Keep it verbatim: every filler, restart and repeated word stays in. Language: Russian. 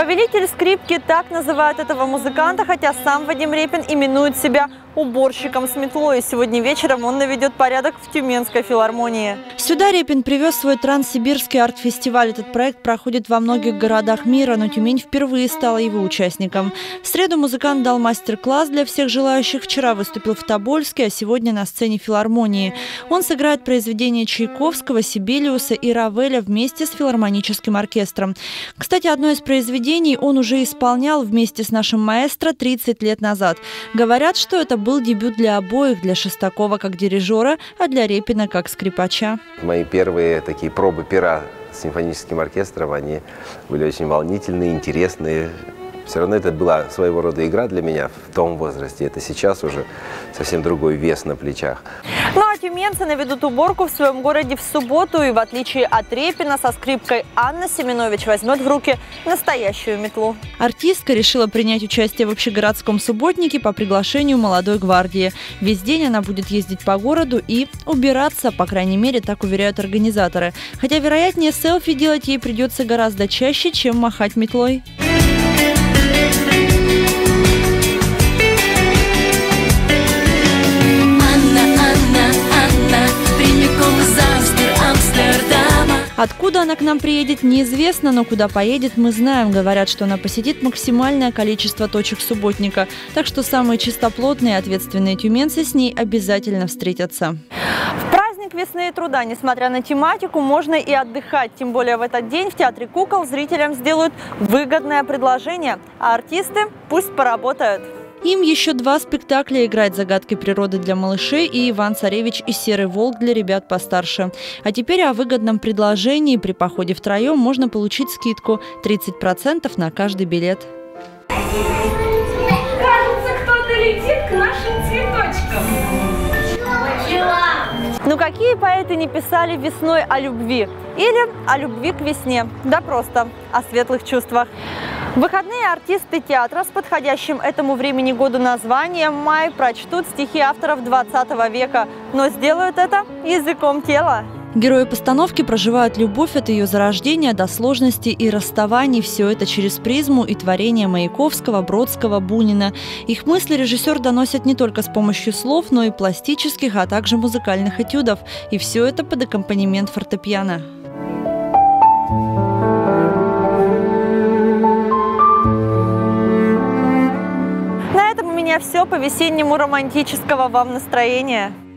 Повелитель скрипки — так называют этого музыканта, хотя сам Вадим Репин именует себя уборщиком с метлой. Сегодня вечером он наведет порядок в Тюменской филармонии. Сюда Репин привез свой транссибирский арт-фестиваль. Этот проект проходит во многих городах мира, но Тюмень впервые стала его участником. В среду музыкант дал мастер-класс для всех желающих. Вчера выступил в Тобольске, а сегодня на сцене филармонии. Он сыграет произведения Чайковского, Сибелиуса и Равеля вместе с филармоническим оркестром. Кстати, одно из произведений он уже исполнял вместе с нашим маэстро тридцать лет назад. Говорят, что это был дебют для обоих, для Шестакова как дирижера, а для Репина как скрипача. Мои первые такие пробы пера с симфоническим оркестром, они были очень волнительные, интересные. Все равно это была своего рода игра для меня в том возрасте. Это сейчас уже совсем другой вес на плечах. Ну а тюменцы наведут уборку в своем городе в субботу. И в отличие от Репина, со скрипкой Анна Семенович возьмет в руки настоящую метлу. Артистка решила принять участие в общегородском субботнике по приглашению молодой гвардии. Весь день она будет ездить по городу и убираться, по крайней мере, так уверяют организаторы. Хотя, вероятнее, селфи делать ей придется гораздо чаще, чем махать метлой. Откуда она к нам приедет, неизвестно, но куда поедет, мы знаем. Говорят, что она посетит максимальное количество точек субботника. Так что самые чистоплотные и ответственные тюменцы с ней обязательно встретятся. В праздник весны и труда, несмотря на тематику, можно и отдыхать. Тем более в этот день в Театре кукол зрителям сделают выгодное предложение, а артисты пусть поработают. Им еще два спектакля играть: «Загадки природы» для малышей и «Иван Царевич и Серый волк» для ребят постарше. А теперь о выгодном предложении. При походе втроем можно получить скидку тридцать процентов на каждый билет. Кажется, кто-то летит к нашим цветочкам. Ну какие поэты не писали весной о любви? Или о любви к весне? Да просто о светлых чувствах. В выходные артисты театра с подходящим этому времени года названием «Май» прочтут стихи авторов двадцатого века, но сделают это языком тела. Герои постановки проживают любовь от ее зарождения до сложностей и расставаний. Все это через призму и творения Маяковского, Бродского, Бунина. Их мысли режиссер доносит не только с помощью слов, но и пластических, а также музыкальных этюдов. И все это под аккомпанемент фортепиано. На этом у меня все. По весеннему романтического вам настроения.